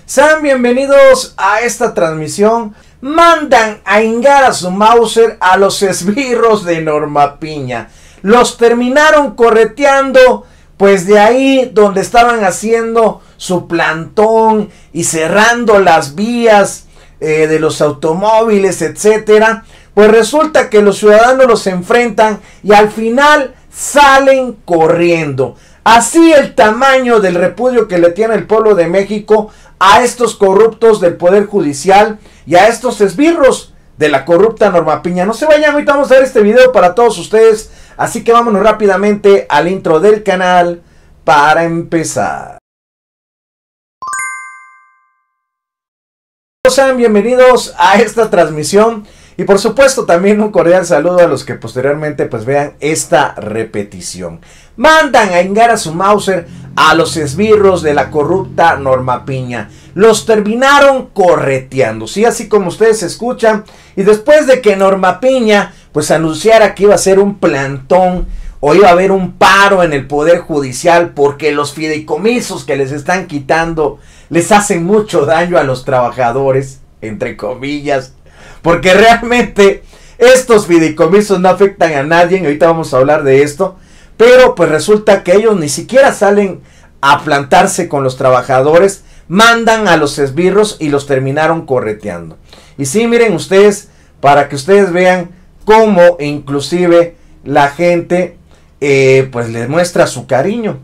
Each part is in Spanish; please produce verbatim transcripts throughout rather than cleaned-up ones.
Sean bienvenidos a esta transmisión. Mandan a hingar a su Mauser a los esbirros de Norma Piña. Los terminaron correteando, pues de ahí donde estaban haciendo su plantón y cerrando las vías eh, de los automóviles, etcétera. Pues resulta que los ciudadanos los enfrentan y al final salen corriendo. Así el tamaño del repudio que le tiene el pueblo de México a estos corruptos del Poder Judicial y a estos esbirros de la corrupta Norma Piña. No se vayan, ahorita vamos a ver este video para todos ustedes. Así que vámonos rápidamente al intro del canal para empezar. Sean bienvenidos a esta transmisión. Y por supuesto también un cordial saludo a los que posteriormente pues vean esta repetición. Mandan a hingar a su Mauser a los esbirros de la corrupta Norma Piña. Los terminaron correteando, ¿sí? Así como ustedes escuchan. Y después de que Norma Piña pues anunciara que iba a ser un plantón o iba a haber un paro en el Poder Judicial porque los fideicomisos que les están quitando les hacen mucho daño a los trabajadores, entre comillas. Porque realmente estos fideicomisos no afectan a nadie. Ahorita vamos a hablar de esto. Pero pues resulta que ellos ni siquiera salen a plantarse con los trabajadores. Mandan a los esbirros y los terminaron correteando. Y sí, miren ustedes, para que ustedes vean cómo inclusive la gente eh, pues les muestra su cariño.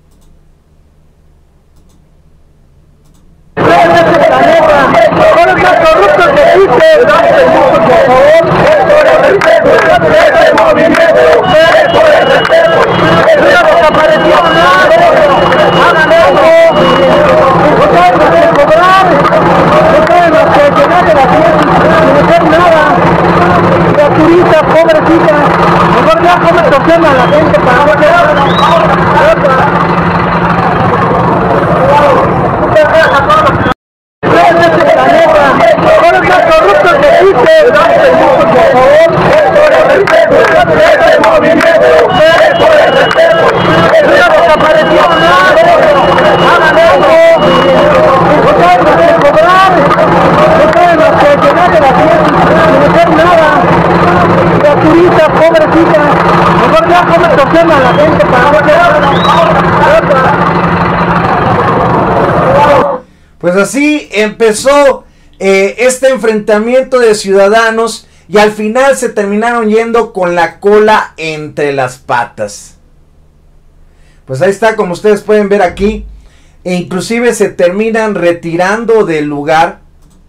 Pues así empezó eh, este enfrentamiento de ciudadanos y al final se terminaron yendo con la cola entre las patas. Pues ahí está, como ustedes pueden ver aquí, e inclusive se terminan retirando del lugar.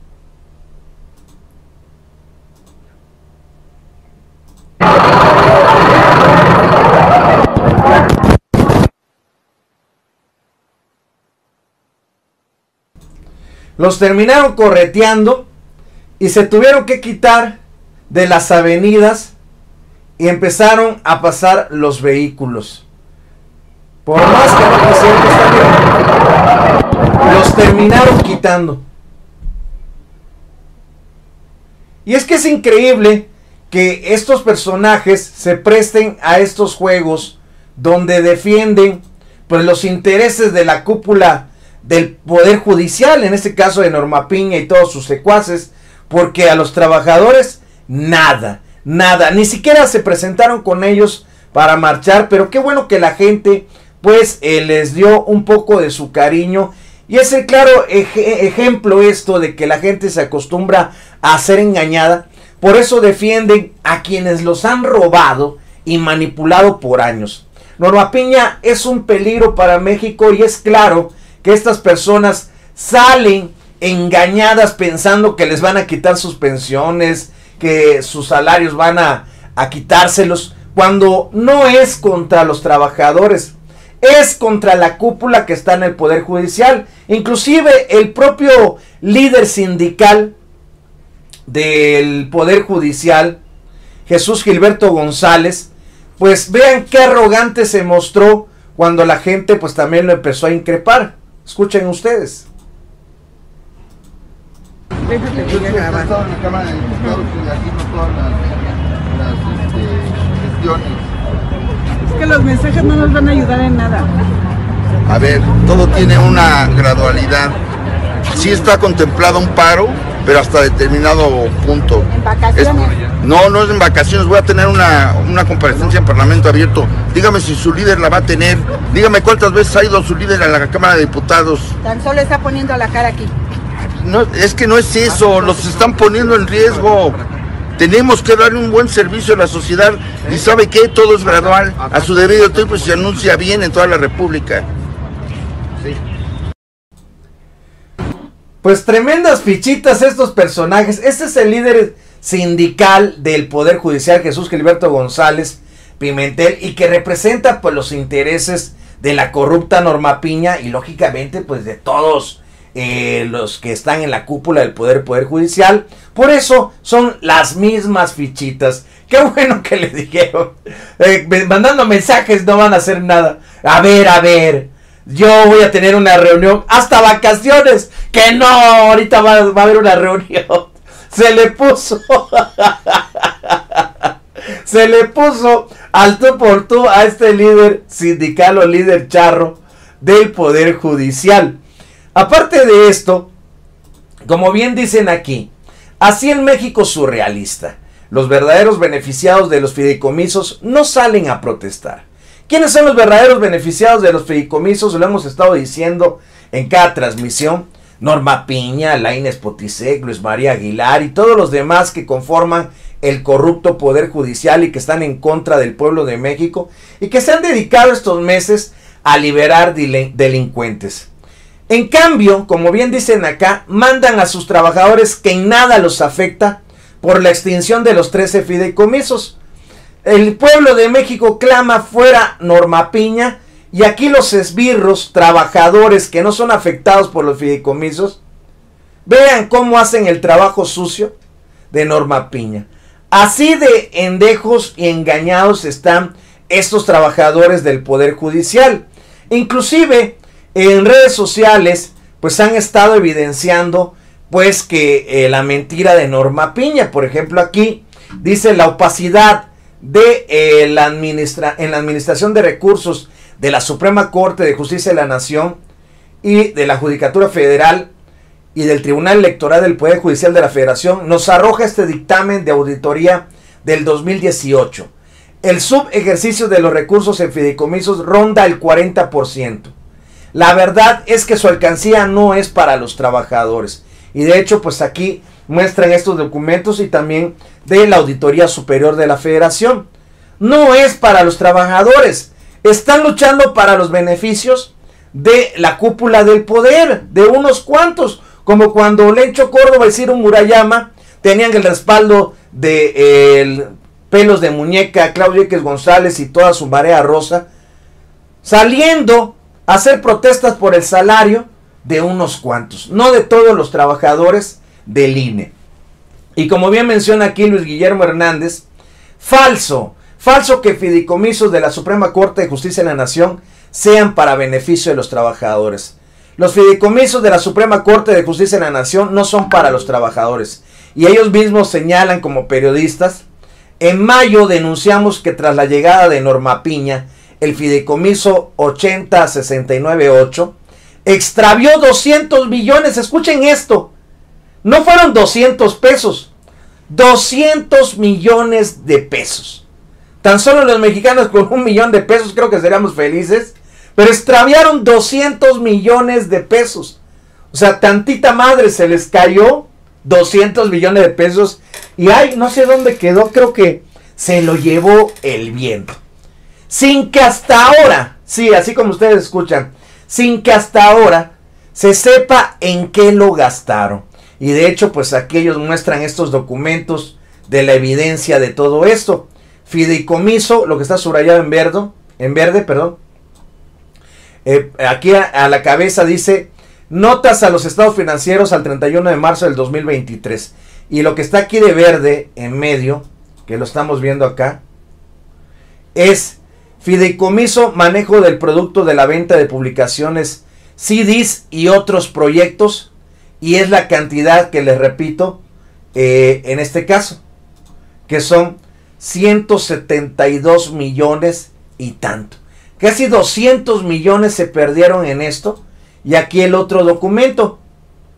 Los terminaron correteando y se tuvieron que quitar de las avenidas y empezaron a pasar los vehículos. Por más que no quisieran, los terminaron quitando. Y es que es increíble que estos personajes se presten a estos juegos donde defienden pues los intereses de la cúpula del Poder Judicial, en este caso de Norma Piña y todos sus secuaces, porque a los trabajadores nada, nada, ni siquiera se presentaron con ellos para marchar. Pero qué bueno que la gente pues eh, les dio un poco de su cariño, y es el claro ej ejemplo esto de que la gente se acostumbra a ser engañada. Por eso defienden a quienes los han robado y manipulado por años. Norma Piña es un peligro para México, y es claro que estas personas salen engañadas pensando que les van a quitar sus pensiones, que sus salarios van a, a quitárselos, cuando no es contra los trabajadores, es contra la cúpula que está en el Poder Judicial. Inclusive el propio líder sindical del Poder Judicial, Jesús Gilberto González, pues vean qué arrogante se mostró cuando la gente pues también lo empezó a increpar. Escuchen ustedes. Déjate que ya grabar. He estado en la Cámara de Diputados y haciendo todas las, las este, gestiones. Es que los mensajes no nos van a ayudar en nada. A ver, todo tiene una gradualidad. sí está contemplado un paro, pero hasta determinado punto. ¿En vacaciones? Es, no, no es en vacaciones, voy a tener una, una comparecencia en Parlamento Abierto. Dígame si su líder la va a tener, dígame cuántas veces ha ido su líder a la Cámara de Diputados. Tan solo está poniendo la cara aquí. No, es que no es eso, los están poniendo en riesgo. Tenemos que dar un buen servicio a la sociedad y ¿sabe qué? Todo es gradual, a su debido tiempo se anuncia bien en toda la República. Sí. Pues tremendas fichitas estos personajes. Este es el líder sindical del Poder Judicial, Jesús Gilberto González Pimentel, y que representa pues los intereses de la corrupta Norma Piña y lógicamente pues de todos eh, los que están en la cúpula del Poder Poder Judicial. Por eso son las mismas fichitas. Qué bueno que le dijeron. Eh, mandando mensajes no van a hacer nada. A ver, a ver. Yo voy a tener una reunión. Hasta vacaciones. Que no, ahorita va, va a haber una reunión. Se le puso. Se le puso al tú por tú a este líder sindical o líder charro del Poder Judicial. Aparte de esto, como bien dicen aquí, así en México surrealista, los verdaderos beneficiados de los fideicomisos no salen a protestar. ¿Quiénes son los verdaderos beneficiados de los fideicomisos? Lo hemos estado diciendo en cada transmisión. Norma Piña, Lainez Potisek, Luis María Aguilar y todos los demás que conforman el corrupto Poder Judicial y que están en contra del pueblo de México y que se han dedicado estos meses a liberar delincuentes. En cambio, como bien dicen acá, mandan a sus trabajadores que en nada los afecta por la extinción de los trece fideicomisos. El pueblo de México clama fuera Norma Piña y aquí los esbirros, trabajadores que no son afectados por los fideicomisos, vean cómo hacen el trabajo sucio de Norma Piña. Así de endejos y engañados están estos trabajadores del Poder Judicial. Inclusive en redes sociales pues han estado evidenciando pues que eh, la mentira de Norma Piña. Por ejemplo, aquí dice la opacidad de eh, la administra en la administración de recursos de la Suprema Corte de Justicia de la Nación y de la Judicatura Federal y del Tribunal Electoral del Poder Judicial de la Federación nos arroja este dictamen de auditoría del dos mil dieciocho. El subejercicio de los recursos en fideicomisos ronda el cuarenta por ciento. La verdad es que su alcancía no es para los trabajadores. Y de hecho, pues aquí muestran estos documentos y también de la Auditoría Superior de la Federación. No es para los trabajadores. Están luchando para los beneficios de la cúpula del poder, de unos cuantos. Como cuando Lencho Córdoba y Ciro Murayama tenían el respaldo de eh, el Pelos de Muñeca, Claudio X González y toda su marea rosa, saliendo a hacer protestas por el salario de unos cuantos, no de todos los trabajadores del I N E. Y como bien menciona aquí Luis Guillermo Hernández, falso, falso que fideicomisos de la Suprema Corte de Justicia de la Nación sean para beneficio de los trabajadores. Los fideicomisos de la Suprema Corte de Justicia de la Nación no son para los trabajadores. Y ellos mismos señalan como periodistas, en mayo denunciamos que tras la llegada de Norma Piña, el fideicomiso ochenta sesenta y nueve ocho extravió doscientos millones, escuchen esto, no fueron doscientos pesos, doscientos millones de pesos. Tan solo los mexicanos con un millón de pesos creo que seríamos felices, pero extraviaron doscientos millones de pesos. O sea, tantita madre se les cayó doscientos millones de pesos y ay, no sé dónde quedó, creo que se lo llevó el viento. Sin que hasta ahora, sí, así como ustedes escuchan, sin que hasta ahora se sepa en qué lo gastaron. Y de hecho, pues aquí ellos muestran estos documentos de la evidencia de todo esto. Fideicomiso, lo que está subrayado en verde, en verde, perdón. Eh, aquí a, a la cabeza dice, notas a los estados financieros al treinta y uno de marzo del dos mil veintitrés. Y lo que está aquí de verde, en medio, que lo estamos viendo acá, es fideicomiso, manejo del producto de la venta de publicaciones, C Ds y otros proyectos. Y es la cantidad que les repito, eh, en este caso, que son ciento setenta y dos millones y tanto. Casi doscientos millones se perdieron en esto. Y aquí el otro documento.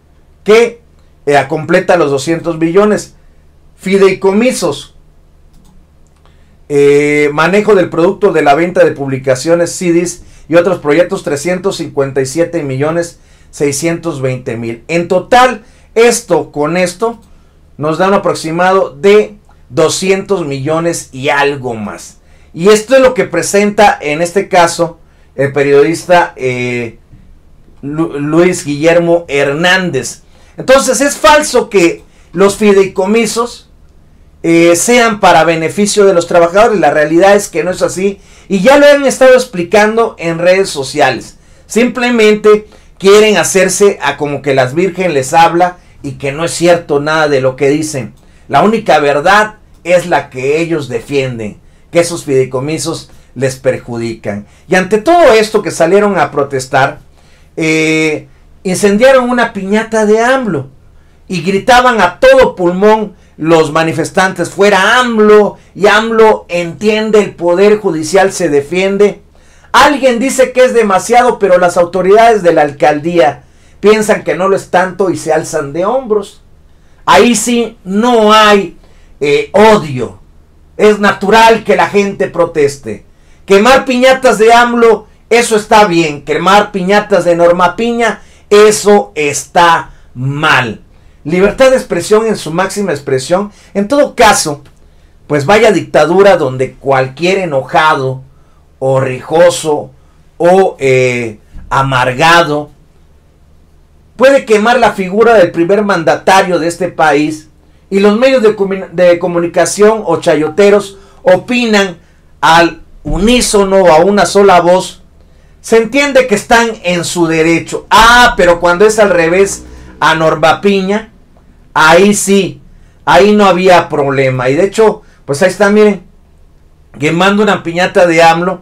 que eh, completa los doscientos billones. Fideicomisos, eh, manejo del producto de la venta de publicaciones, C Ds y otros proyectos, trescientos cincuenta y siete millones seiscientos veinte mil. En total, esto con esto nos da un aproximado de doscientos millones y algo más. Y esto es lo que presenta en este caso el periodista eh, Lu Luis Guillermo Hernández. Entonces es falso que los fideicomisos eh, sean para beneficio de los trabajadores. La realidad es que no es así y ya lo han estado explicando en redes sociales. Simplemente quieren hacerse a como que las Virgen les habla y que no es cierto nada de lo que dicen. La única verdad es la que ellos defienden, que esos fideicomisos les perjudican. Y ante todo esto que salieron a protestar, eh, incendiaron una piñata de AMLO y gritaban a todo pulmón los manifestantes: fuera AMLO, y AMLO entiende, el poder judicial se defiende. Alguien dice que es demasiado, pero las autoridades de la alcaldía piensan que no lo es tanto y se alzan de hombros. Ahí sí no hay eh, odio. Es natural que la gente proteste. Quemar piñatas de AMLO, eso está bien. Quemar piñatas de Norma Piña, eso está mal. Libertad de expresión en su máxima expresión. En todo caso, pues vaya dictadura donde cualquier enojado o rijoso o eh, amargado puede quemar la figura del primer mandatario de este país, y los medios de, de comunicación o chayoteros opinan al unísono o a una sola voz. Se entiende que están en su derecho. Ah, pero cuando es al revés, a Norma Piña, ahí sí, ahí no había problema. Y de hecho, pues ahí está, miren, quemando una piñata de AMLO,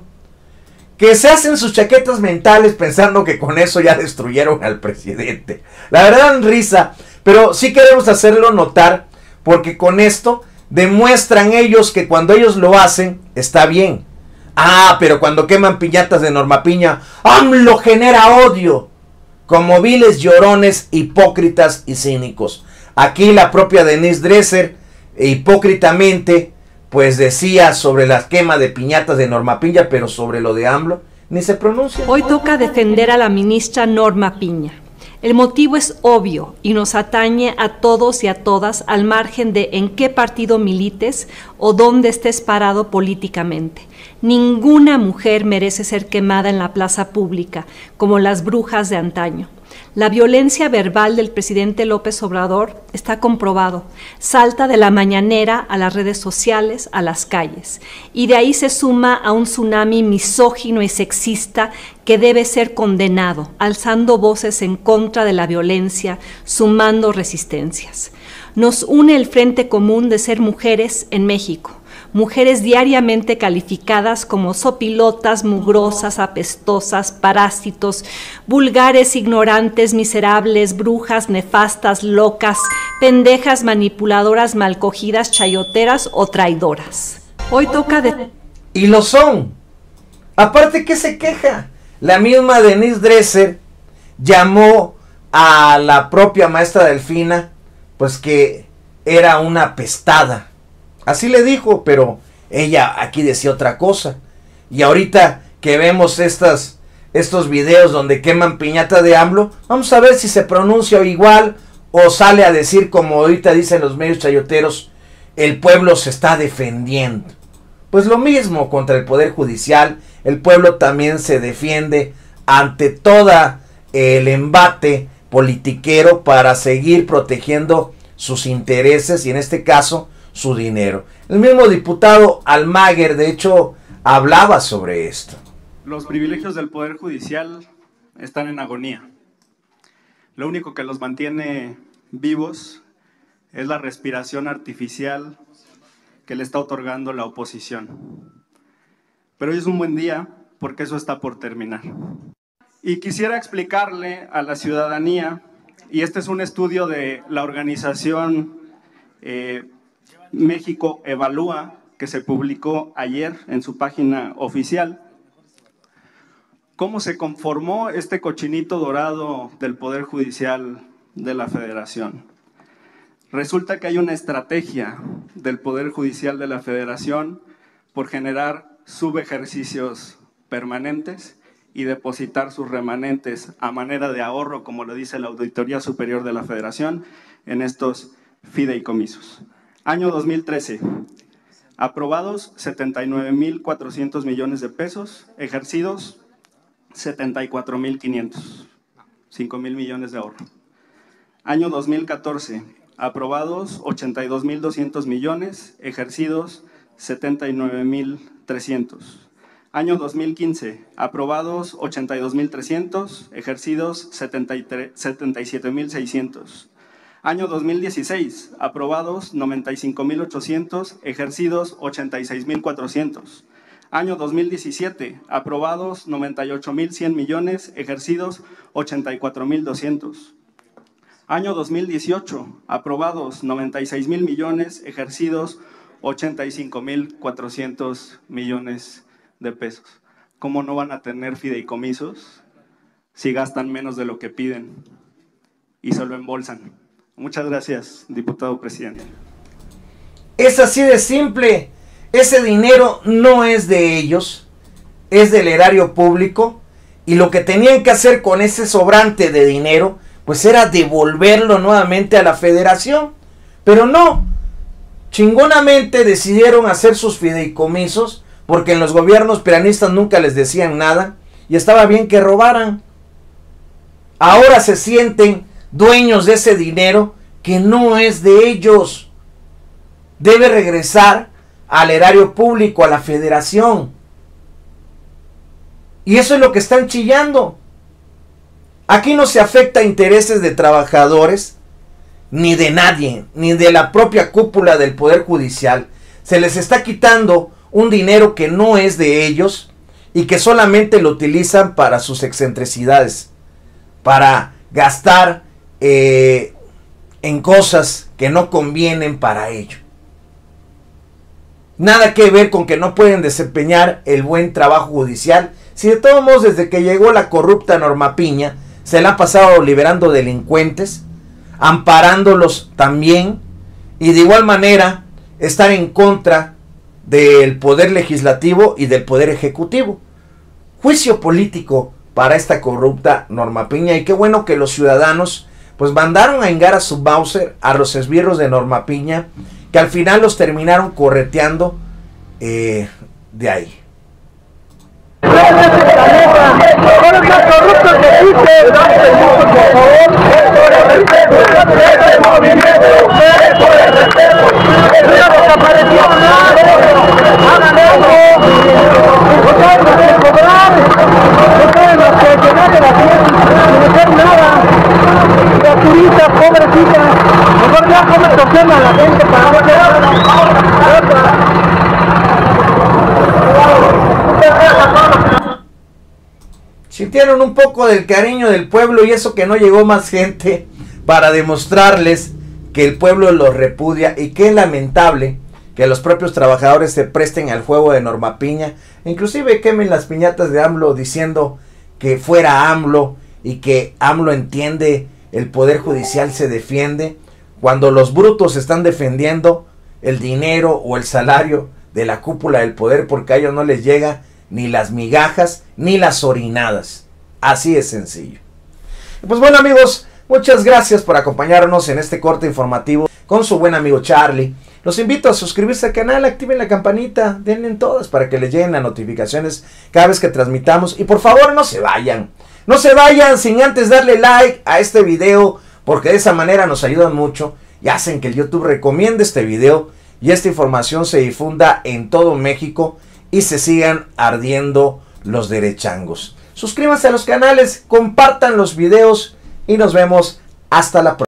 que se hacen sus chaquetas mentales pensando que con eso ya destruyeron al presidente. La verdad, dan risa, pero sí queremos hacerlo notar, porque con esto demuestran ellos que cuando ellos lo hacen, está bien. Ah, pero cuando queman piñatas de Norma Piña, AMLO genera odio, como viles llorones, hipócritas y cínicos. Aquí la propia Denise Dresser, hipócritamente, pues decía sobre la quema de piñatas de Norma Piña, pero sobre lo de AMLO ni se pronuncia. Hoy toca defender a la ministra Norma Piña. El motivo es obvio y nos atañe a todos y a todas, al margen de en qué partido milites o dónde estés parado políticamente. Ninguna mujer merece ser quemada en la plaza pública, como las brujas de antaño. La violencia verbal del presidente López Obrador está comprobado. Salta de la mañanera a las redes sociales, a las calles. Y de ahí se suma a un tsunami misógino y sexista que debe ser condenado, alzando voces en contra de la violencia, sumando resistencias. Nos une el frente común de ser mujeres en México. Mujeres diariamente calificadas como sopilotas, mugrosas, apestosas, parásitos, vulgares, ignorantes, miserables, brujas, nefastas, locas, pendejas, manipuladoras, malcogidas, chayoteras o traidoras. Hoy toca de... Y lo son. Aparte, ¿qué se queja? La misma Denise Dresser llamó a la propia maestra Delfina, pues que era una apestada. Así le dijo, pero ella aquí decía otra cosa. Y ahorita que vemos estas, estos videos donde queman piñata de AMLO, vamos a ver si se pronuncia igual o sale a decir, como ahorita dicen los medios chayoteros, el pueblo se está defendiendo. Pues lo mismo contra el Poder Judicial, el pueblo también se defiende ante todo el embate politiquero para seguir protegiendo sus intereses y en este caso su dinero. El mismo diputado Almaguer, de hecho, hablaba sobre esto. Los privilegios del Poder Judicial están en agonía. Lo único que los mantiene vivos es la respiración artificial que le está otorgando la oposición. Pero hoy es un buen día porque eso está por terminar. Y quisiera explicarle a la ciudadanía, y este es un estudio de la organización eh, México Evalúa, que se publicó ayer en su página oficial, cómo se conformó este cochinito dorado del Poder Judicial de la Federación. Resulta que hay una estrategia del Poder Judicial de la Federación por generar subejercicios permanentes y depositar sus remanentes a manera de ahorro, como lo dice la Auditoría Superior de la Federación, en estos fideicomisos. Año dos mil trece, aprobados setenta y nueve mil cuatrocientos millones de pesos, ejercidos setenta y cuatro mil quinientos, cinco mil millones de ahorro. Año dos mil catorce, aprobados ochenta y dos mil doscientos millones, ejercidos setenta y nueve mil trescientos. Año dos mil quince, aprobados ochenta y dos mil trescientos, ejercidos setenta y siete mil seiscientos. Año dos mil dieciséis, aprobados noventa y cinco mil ochocientos, ejercidos ochenta y seis mil cuatrocientos. Año dos mil diecisiete, aprobados noventa y ocho mil cien millones, ejercidos ochenta y cuatro mil doscientos. Año dos mil dieciocho, aprobados noventa y seis mil millones, ejercidos ochenta y cinco mil cuatrocientos millones de pesos. ¿Cómo no van a tener fideicomisos si gastan menos de lo que piden y se lo embolsan? Muchas gracias, diputado presidente. Es así de simple. Ese dinero no es de ellos, es del erario público, y lo que tenían que hacer con ese sobrante de dinero pues era devolverlo nuevamente a la Federación. Pero no, chingonamente decidieron hacer sus fideicomisos, porque en los gobiernos peronistas nunca les decían nada, y estaba bien que robaran. Ahora se sienten dueños de ese dinero que no es de ellos. Debe regresar al erario público, a la Federación. Y eso es lo que están chillando. Aquí no se afecta a intereses de trabajadores, ni de nadie, ni de la propia cúpula del Poder Judicial. Se les está quitando un dinero que no es de ellos y que solamente lo utilizan para sus excentricidades, para gastar eh, en cosas que no convienen para ello. Nada que ver con que no pueden desempeñar el buen trabajo judicial, si de todos modos desde que llegó la corrupta Norma Piña se la ha pasado liberando delincuentes, amparándolos también, y de igual manera estar en contra del poder legislativo y del poder ejecutivo. Juicio político para esta corrupta Norma Piña, y qué bueno que los ciudadanos pues mandaron a hingar a su Mauser a los esbirros de Norma Piña, que al final los terminaron correteando eh, de ahí. Sintieron un poco del cariño del pueblo, y eso que no llegó más gente para demostrarles que el pueblo los repudia, y qué lamentable que los propios trabajadores se presten al juego de Norma Piña, inclusive quemen las piñatas de AMLO diciendo que fuera AMLO y que AMLO entiende, el Poder Judicial se defiende, cuando los brutos están defendiendo el dinero o el salario de la cúpula del poder, porque a ellos no les llega ni las migajas ni las orinadas. Así es sencillo. Pues bueno, amigos, muchas gracias por acompañarnos en este corte informativo con su buen amigo Charlie. Los invito a suscribirse al canal, activen la campanita, denle en todas para que les lleguen las notificaciones cada vez que transmitamos, y por favor no se vayan. No se vayan sin antes darle like a este video, porque de esa manera nos ayudan mucho y hacen que el YouTube recomiende este video y esta información se difunda en todo México y se sigan ardiendo los derechangos. Suscríbanse a los canales, compartan los videos y nos vemos hasta la próxima.